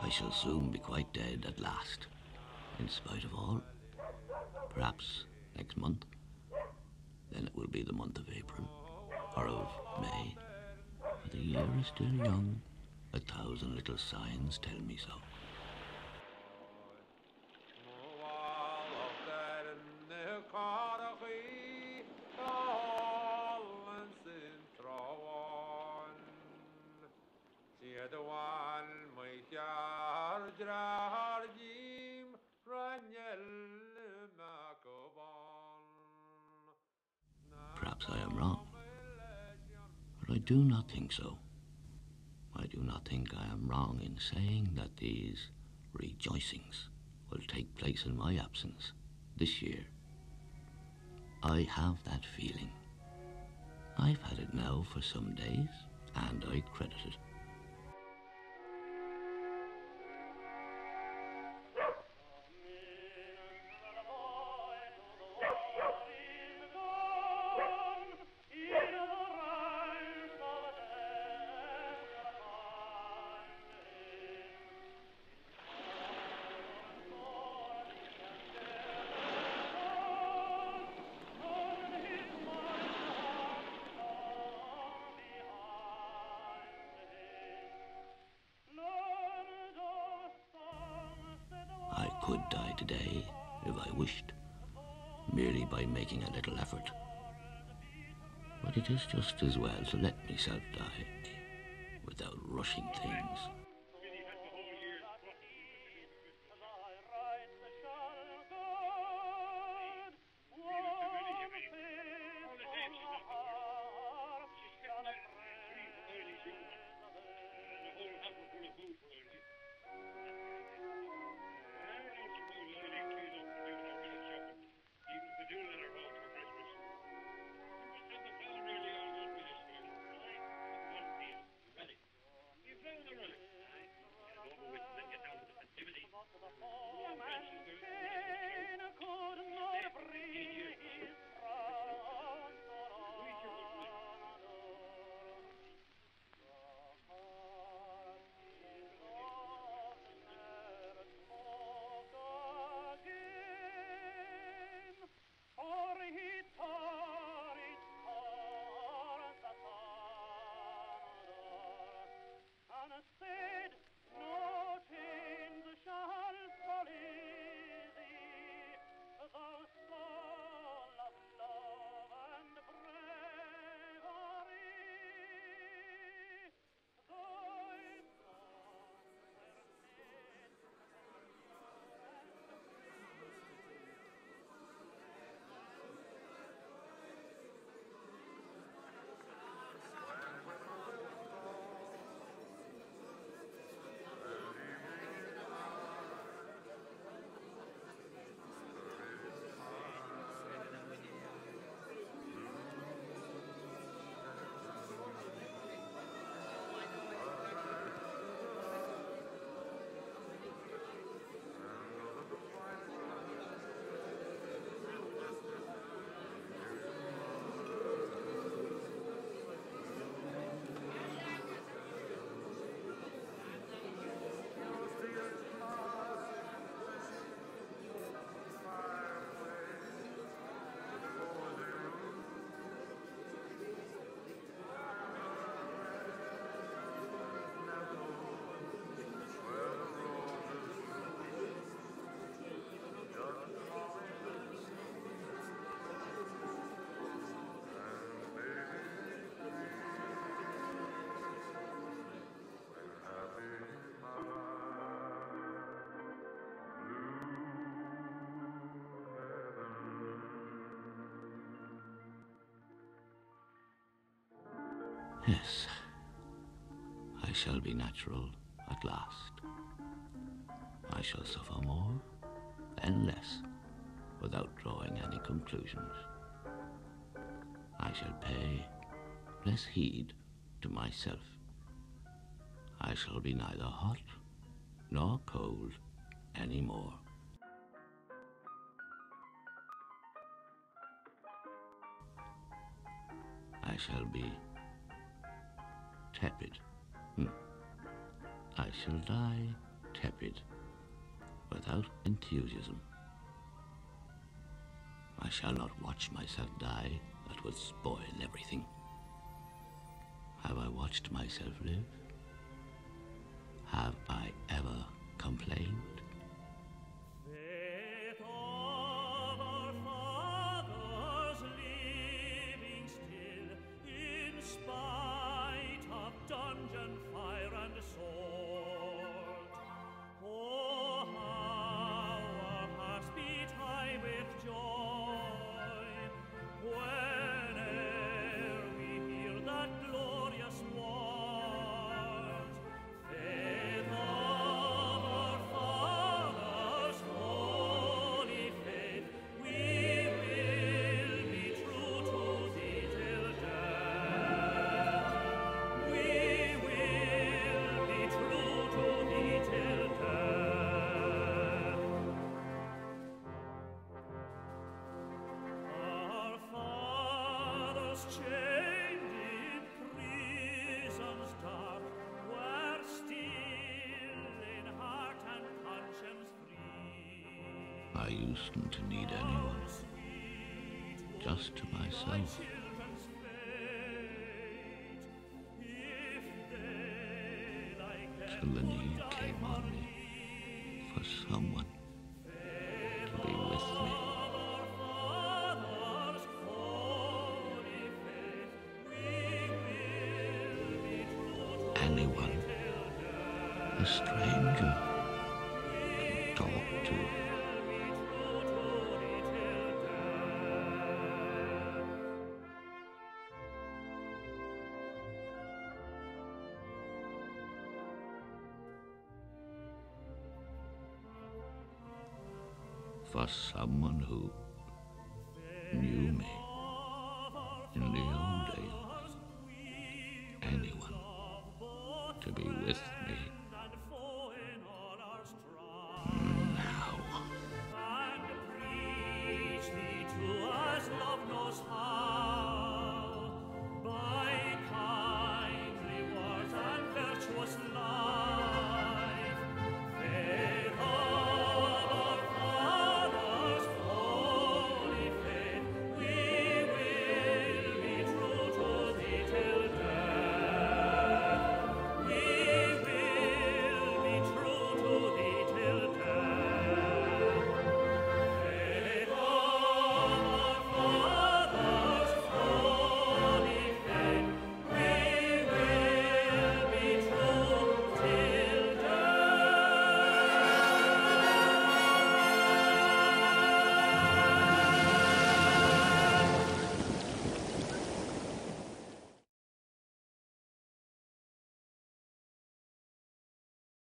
I shall soon be quite dead at last, in spite of all. Perhaps next month. Then it will be the month of April, or of May. For the year is still young. 1,000 little signs tell me so. Perhaps I am wrong, but I do not think so. I do not think I am wrong in saying that these rejoicings will take place in my absence this year. I have that feeling. I've had it now for some days, and I credit it. I could die today if I wished, merely by making a little effort. But it is just as well to let myself die without rushing things. Yes, I shall be natural at last. I shall suffer more and less without drawing any conclusions. I shall pay less heed to myself. I shall be neither hot nor cold any more. I shall be tepid. I shall die tepid, without enthusiasm. I shall not watch myself die. That would spoil everything. Have I watched myself live? Have I ever complained? Faith of our fathers living still, in spite of dungeon, fire, and sword. Oh, how our hearts beat high with joy whene'er we hear that glorious word. Faith of our fathers, holy faith, we will be true to thee till death. We will be true to thee till death. Our fathers chained in prisons dark were still in heart and conscience free. I usedn't to need anyone, just to myself. Children's fate, if they like Till the need came on me for someone to be with me. our fathers, holy faith, we will be true to Anyone, a stranger, to talk to. For someone who knew me in the old days. Anyone to be with me.